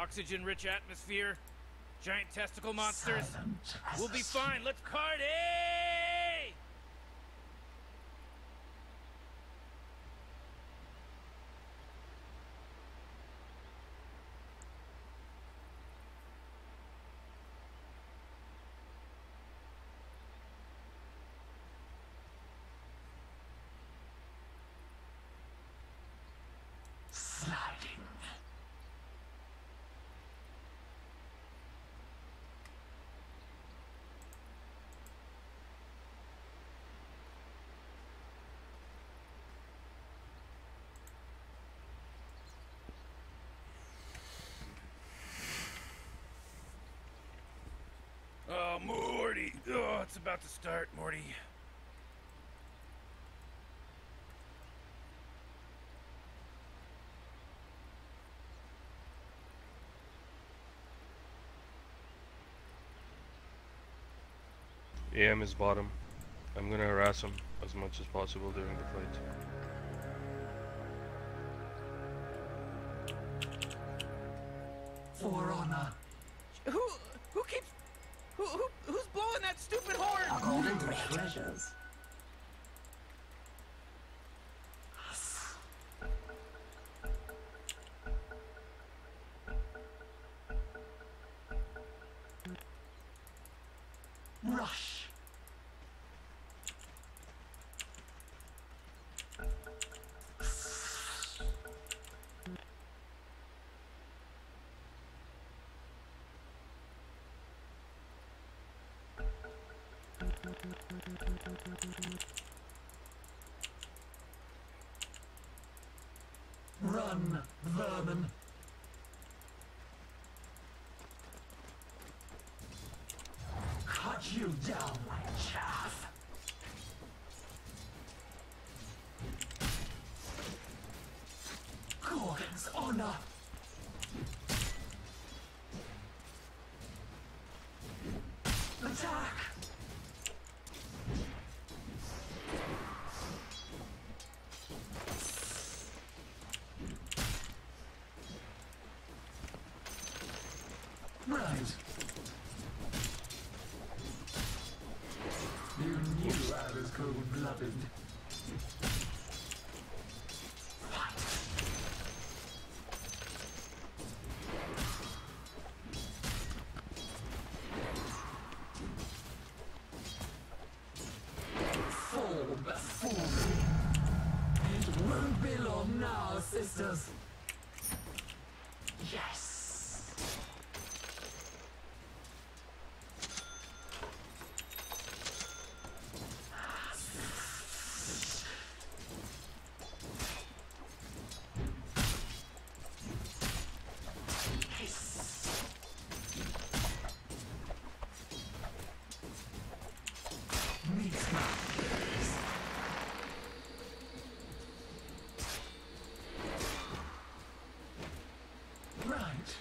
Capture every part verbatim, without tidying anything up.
Oxygen-rich atmosphere, giant testicle monsters. Silent We'll be as a fine. Let's party! sliding. Oh, Morty. Oh, it's about to start, Morty. A M is bottom. I'm gonna harass him as much as possible during the fight. For honor. Who who keeps who, who who's blowing that stupid horn? According to treasures. Rush. Run, vermin. Cut you down like chaff. Gorgon's honor. Attack. Right. You knew I was cold-blooded. Fight. Fall before me. It won't be long now, sisters. Yes. Right.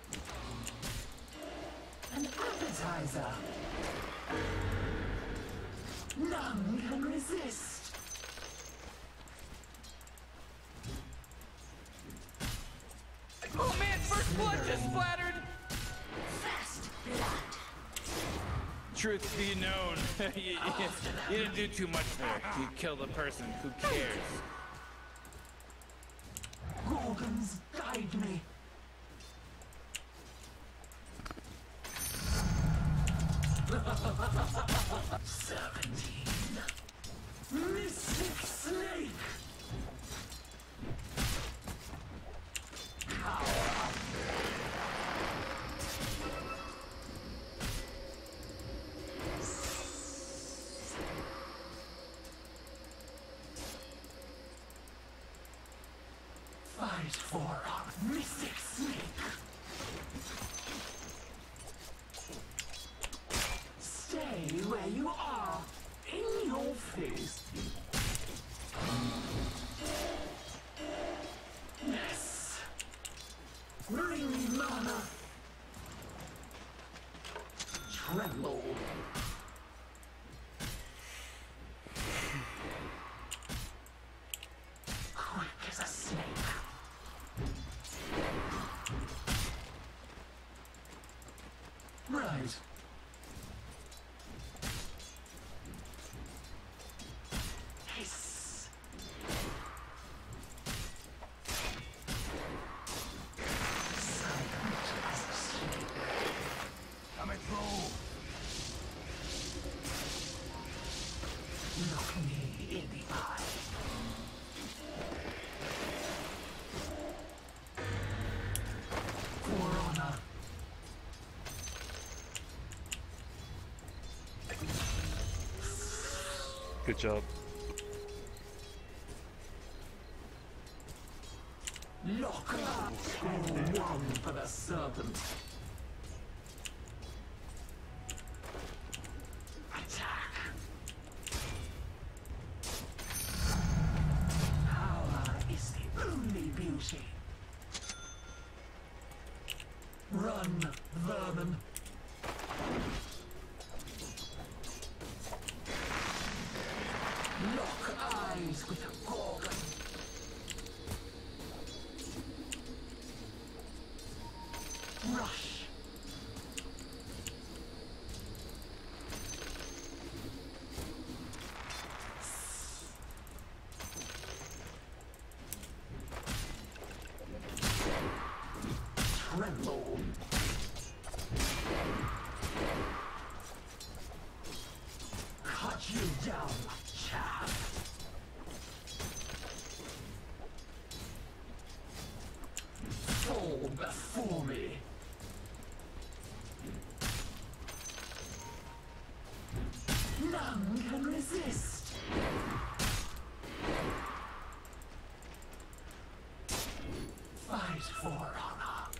An appetizer. None can resist. Oh man, first blood just splattered! Fast blood. Truth be known, you, you, you didn't do too much there. You killed a person, who cares? Gorgons, guide me. Seventeen. Mystic Snake. Power. Fight for our Mystic Snake. Stay where you are. In your face. Yes. Bring me mana. Tremble. Quick as a snake. Look me in the eye. For honor. Good job. Lock up. One for the serpent. Attack. Power is the only beauty. Run, vermin. Lock eyes with a gorgon. Rush. Tremble. Cut you down, chaff. Fall before me. None can resist. Fight for honor.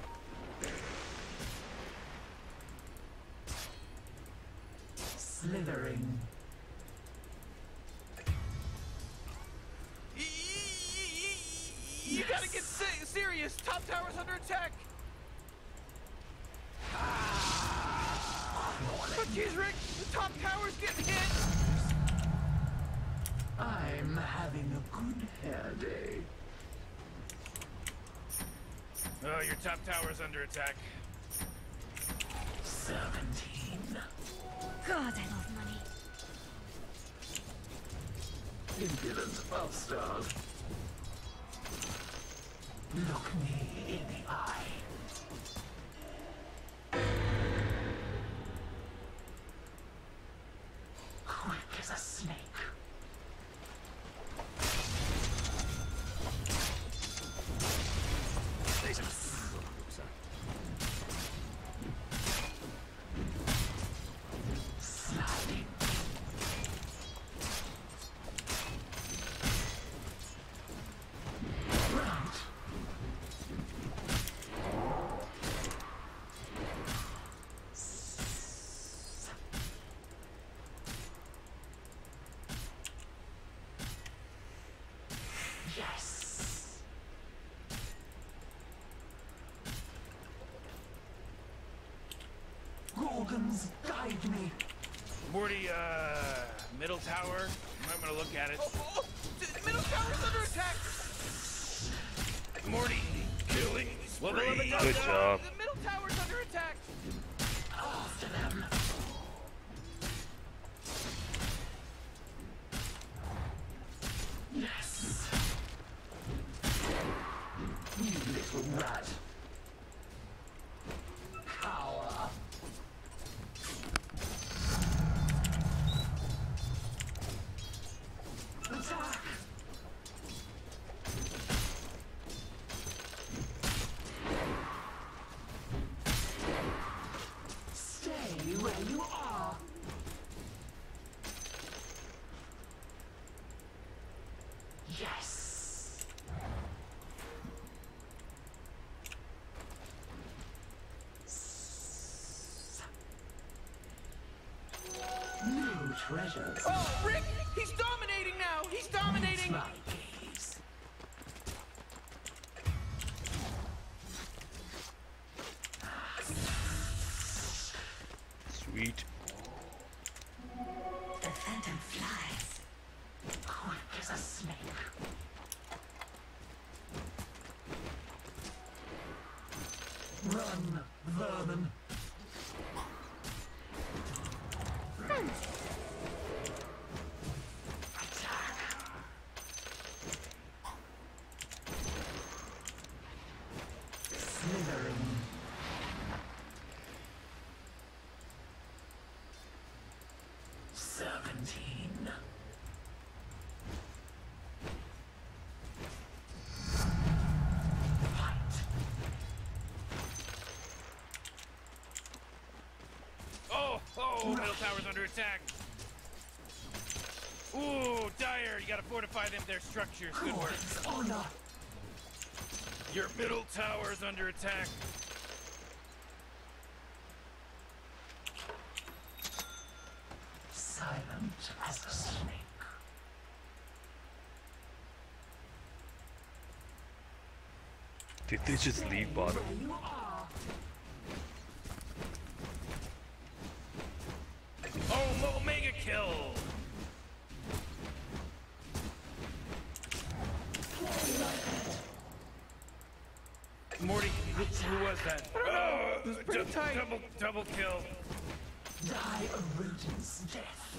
Slithering. You gotta get se serious. Top tower's under attack. Oh, jeez, Rick. The top tower's getting hit. I'm having a good hair day. Oh, your top tower's under attack. Seventeen. God, I love money. Impudent bastard. Look me in the eye. Quick as a snake. Sliding. Right. Yes. Gorgons, guide me. Morty, uh, middle tower. I'm gonna look at it. Oh, oh, oh, the middle tower's under attack. Morty, killing spree. Good job. The middle tower's under attack. After them. Yes. You little rat. Power. Attack. Stay where you are. Yes. New treasures. Oh, Rick, he's dominating now. He's dominating. My gaze. Sweet. The phantom flies. Quick as a snake. Run, vermin. Attack. Slithering. Oh, middle tower's under attack. Ooh, Dire, you gotta fortify them, their structures. Good work. Honor. Your middle tower's under attack. Silent as a snake. Did they just leave bottom? You are. Oh, Omega kill. Morty, who, who was that? Oh, it was pretty tight. Double, double kill. Die a rodent's death.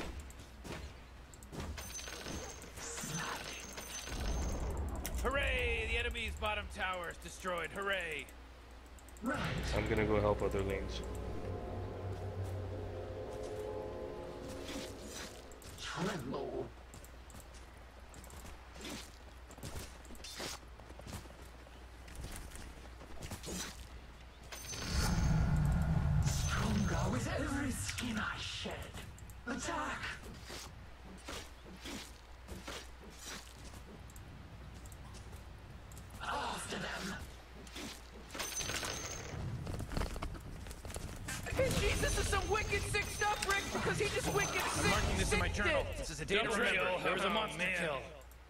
Sliding. Hooray! The enemy's bottom tower is destroyed. Hooray! Right. I'm gonna go help other lanes. Tremble. Stronger with every skin I shed. Attack! After them. Hey, Jesus, this is some wicked sick stuff, Rick, because he just wicked sick. I'm marking this in my sick journal. did. This is a data Double kill. kill. There was a Oh, monster man. kill.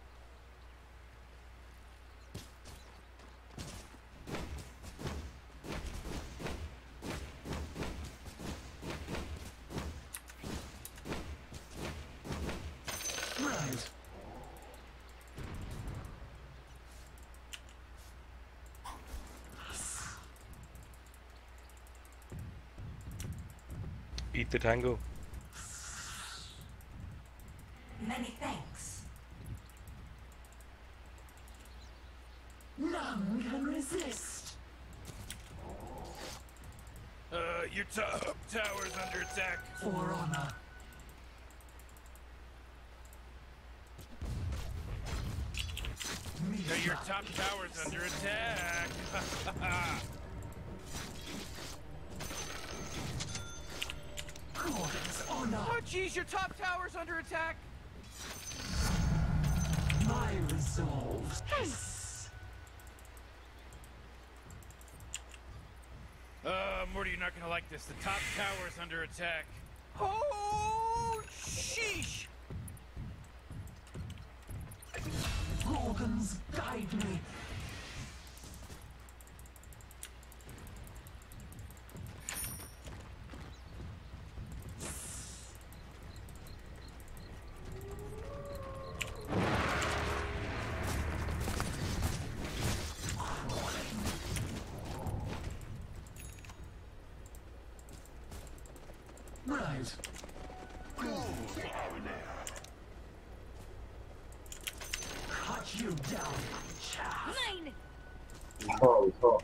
Right. Eat the tango. Many thanks. None can resist. Uh, your top tower's under attack. For honor. No, your top tower's under attack. Gordon's honor. Oh, jeez, your top tower's under attack. My resolve. Yes. Uh, Morty, you're not gonna like this. The top tower's under attack. Oh, sheesh. Gorgons, guide me. Right. Cut you down, chaff. Mine! Oh, oh.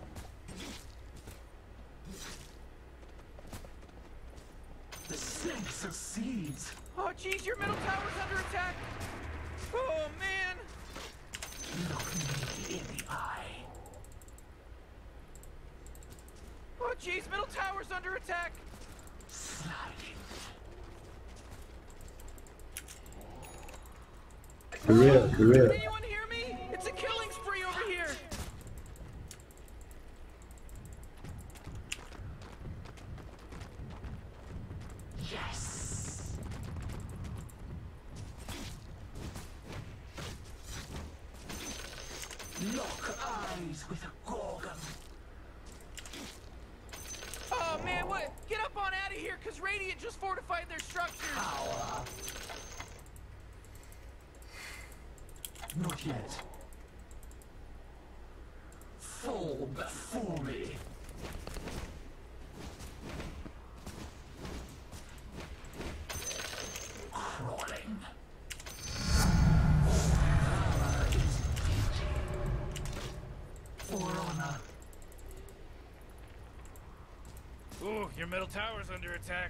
The snake succeeds. Oh, jeez, your middle tower's under attack. Oh, man. Look me in the eye. Oh, jeez, middle tower's under attack. Sliding. Korea, Korea. Can anyone hear me? It's a killing spree over here. Yes. Lock eyes with a Gorgon. Oh, man, what? Get up on out of here, because Radiant just fortified their structures. Power. Not yet. Fall before me. Crawling. Power is beauty. For honor. Ooh, your middle tower's under attack.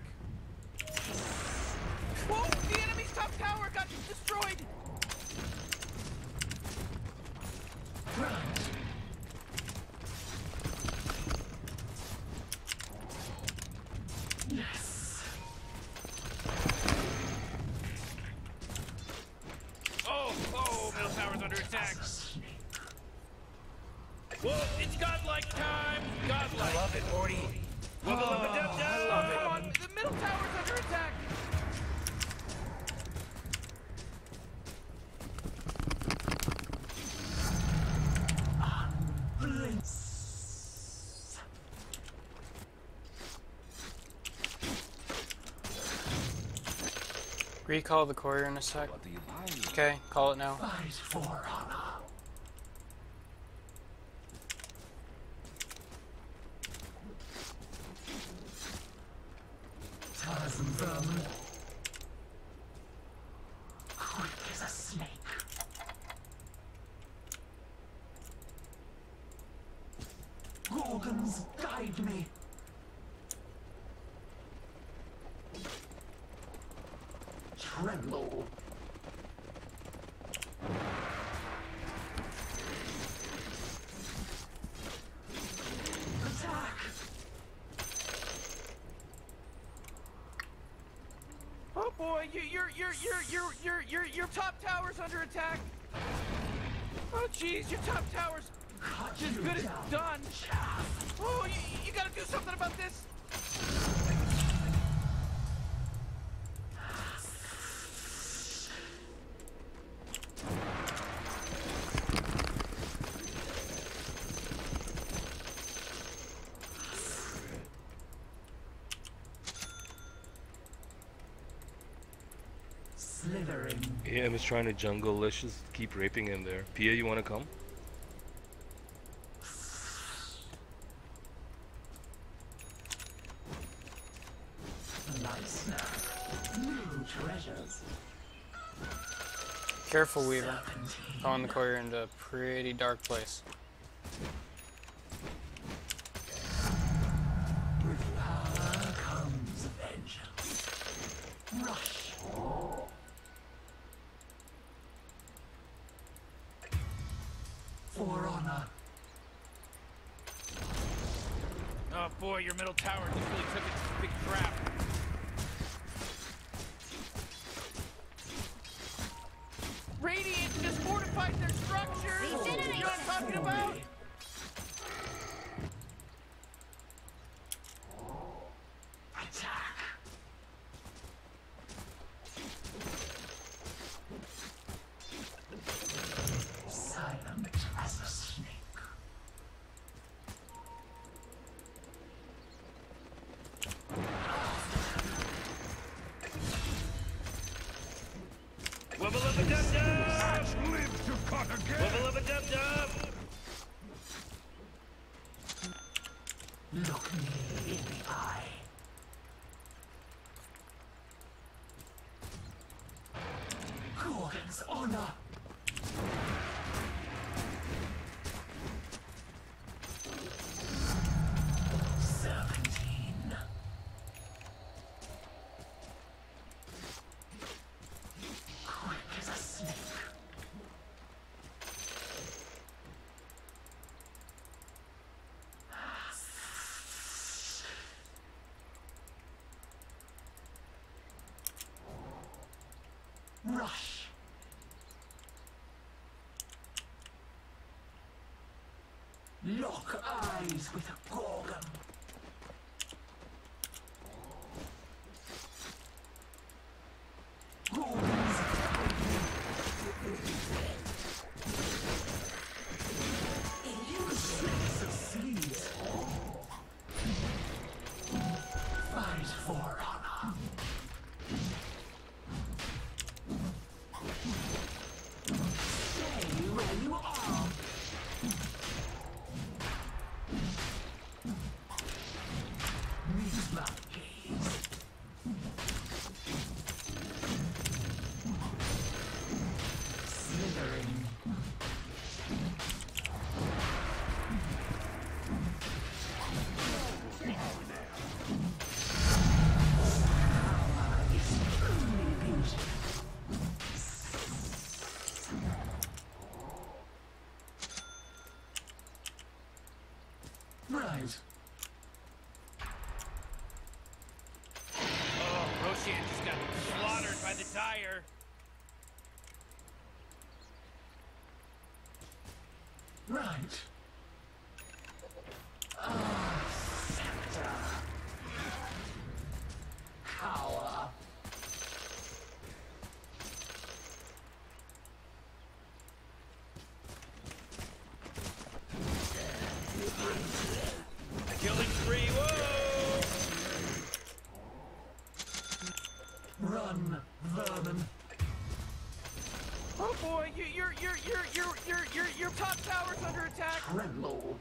Whoa, the enemy's top tower got destroyed. Right. Yes. tower's under attack. Whoa, it's godlike time! Godlike! I love it, Morty. Wubba lubba dub dub! Oh, come on, the middle tower's under attack. Recall the courier in a sec. What do you buy? Okay, call it now. Fight for honor. Tarzan vermin. Quick as a snake. Gorgons, guide me. Tremble. Attack. Oh boy, you, your your your your your your your top tower's under attack. Oh jeez, your top tower's Cut as you good as down. done. Oh, you, you gotta do something about this. Slithering. A M is trying to jungle. Let's just keep raping him there. Pia, you want to come? Nice now. New treasures. Careful, Weaver. Calling the courier into a pretty dark place. With power comes vengeance. Rush. For honor. Oh boy, your middle tower just really took its big crap. Radiant just fortified their structures. You know what I'm talking about? Attack. Silent as a snake. Wubba lubba dub dub! Live to cut again! Wubba lubba dub dub! Look me in the eye. Gorgon's honor. Serpentine. Quick as a snake. Rush. Lock eyes with a Gorgon. Gorgons. Illusion succeeds. Fight for honor. Stay where you are. Right. Ah, Scepter. Cower. Killing spree, whoa! Run, vermin. Oh boy, you, your your your your your your your top tower's under attack. Tremble.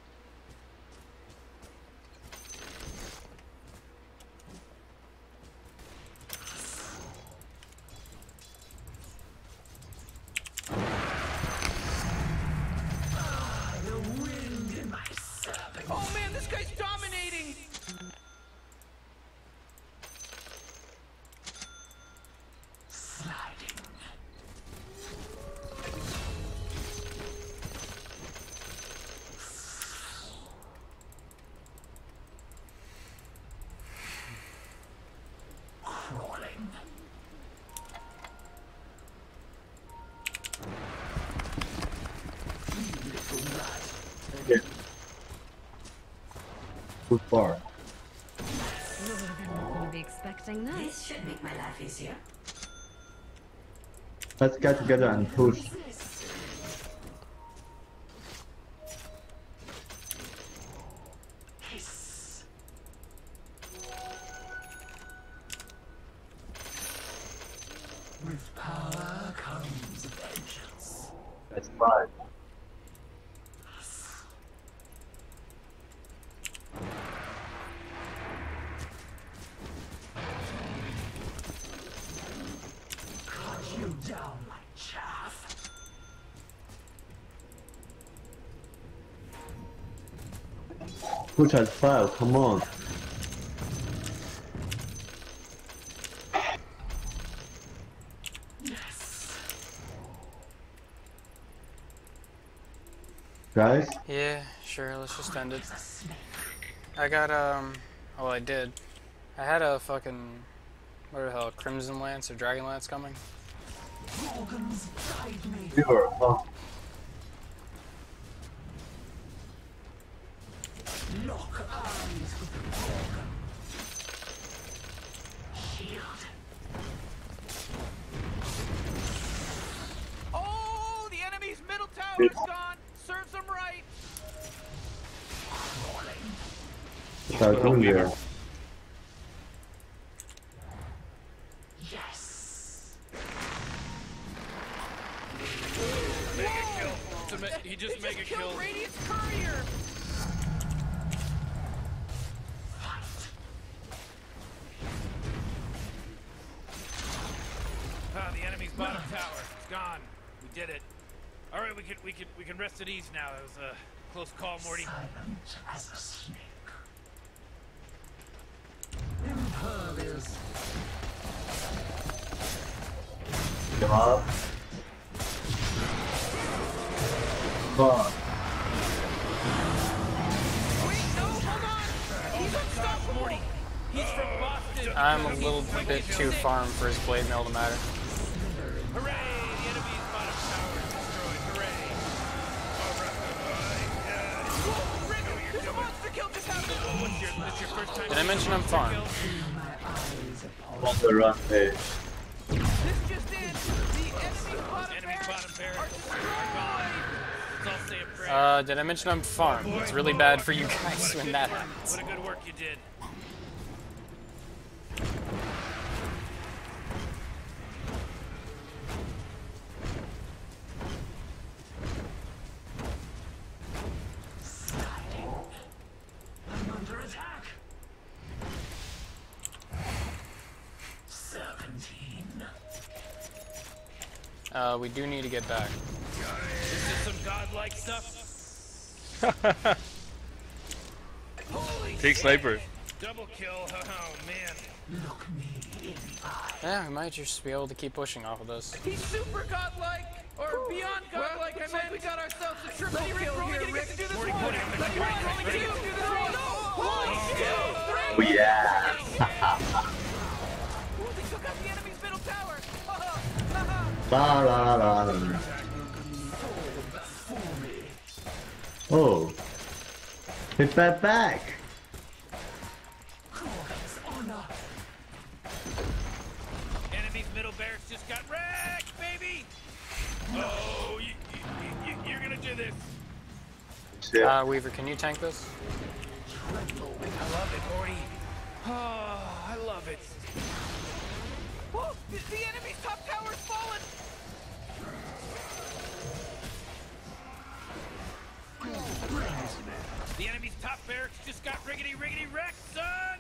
Ah, the wind in my serpent. Oh man, this guy's dominating. Sliding. Crawling. You little rat. Yeah. Too far. You'll be expecting this. This should make my life easier. Let's get together and push. Hiss. With power comes vengeance. That's five. Cut you down like chaff. Push at five, come on. Yes. Guys, Yeah, sure, let's just end it. A snake. I got, um, well, I did. I had a fucking, what the hell, Crimson Lance or Dragon Lance coming. Gorgons guide me. we were oh, Lock eyes with the Gorgon. Shield. Oh, the enemy's middle tower's gone. Serves them right. start doing there. Yes. Mega kill. It's a ma- he just He mega just killed killed. Radiant's courier. Fight. Ah, the enemy's bottom tower. It's gone. We did it. All right, we can we can we can rest at ease now. That was a close call, Morty. Silent as a snake. Impervious. Come up. Fuck. Wait, no, hold on. He's unstoppable. Morty. He's from Boston. I'm a little bit too farm for his blade mail to matter. Hooray! The enemy's bottom tower is destroyed. Hooray! All right. Yeah. Whoa, Rick, there's a monster kill just happened. What's your, that's your first time? Did I mention I'm farm? On the rampage. This just in. The enemy's bottom Enemy's bottom barracks are destroyed. Let's all say a prayer. Uh, did I mention I'm farm? It's really bad for you guys when that happens. What a good work you did. I'm under attack. Serpentine. Uh, we do need to get back. This is some godlike stuff. Holy Take shit. sniper. Double kill. Oh man. Look me in the eye. Yeah, we might just be able to keep pushing off of this. He's super godlike, or beyond godlike. I meant we got ourselves a triple kill We're only here, gonna Rick. get to do this Morty, one. Morty, I'm gonna Like, keep one, right, only right, two, right. do this one. Holy shit! Oh yeah. Ooh, they took out the enemy's middle tower. La la la la. Fall before me. Oh. Hit that back. Enemy's middle barracks just got wrecked, baby! Oh, you, you, you, you're gonna do this. Shit. Uh, Weaver, can you tank this? I love it, Morty. Oh, I love it. Oh, the, the enemy's top tower's fallen. The enemy's top barracks just got riggedy riggedy wrecked, son!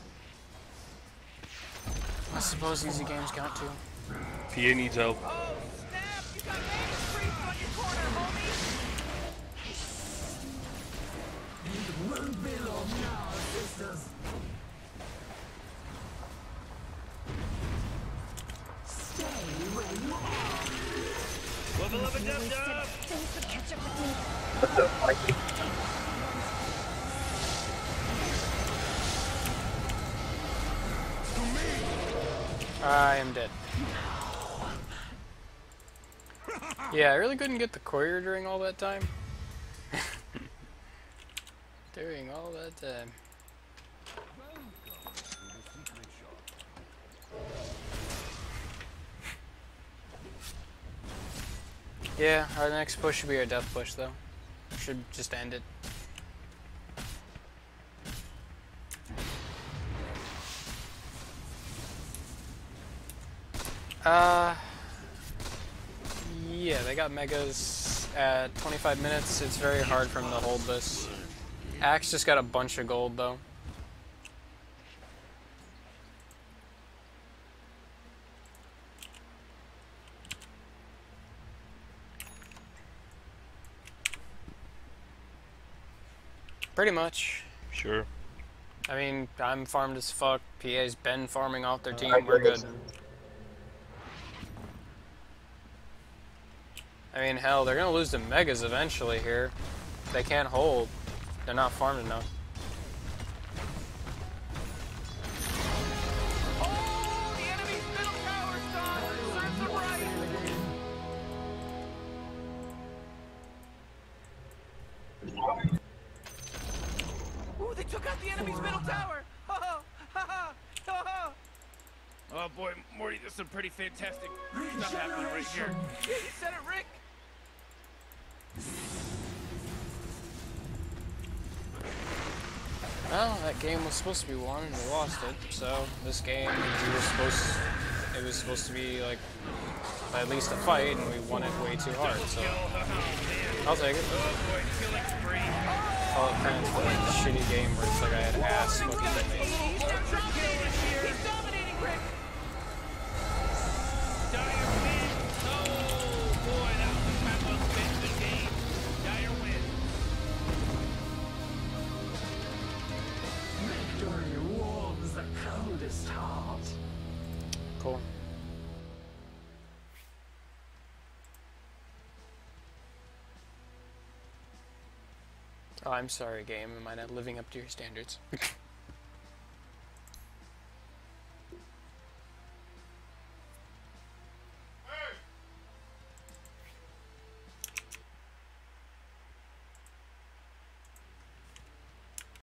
I suppose easy games count too. P A needs help. Oh, snap! You got Magus Priest on your corner, homie! It won't be long now, sisters. Stay where you are. Wubba lubba dub dub! Thanks for catch up with me. What the fuck? I am dead. Yeah, I really couldn't get the courier during all that time. During all that time. Yeah, our next push should be our death push though. Should just end it. Uh, yeah, they got megas at twenty-five minutes. It's very hard for them to hold this. Axe just got a bunch of gold though. Pretty much. Sure. I mean, I'm farmed as fuck. P A's been farming off their team. We're good. I mean, hell, they're gonna lose to megas eventually here. They can't hold. They're not farmed enough. Oh, the enemy's middle tower's gone! Serves them right! Ooh, they took out the enemy's middle tower! Ha ha! Ha ha! Ha ha! Oh boy, Morty, there's some pretty fantastic stuff happening right here. Yeah, you said it, Rick! Well, that game was supposed to be won and we lost it. So this game, we were supposed, it was supposed to be like at least a fight, and we won it way too hard. So I'll take it. Oh boy, killing spree. Call it kind of like a shitty game where it's like I had ass fucking teammates. He's dominating! He's dominating, Rick! Dyer wins. Oh boy, that was a kind of spin good game. Dyer wins. Victory warms the coldest heart. Cool. Oh, I'm sorry, game. Am I not living up to your standards?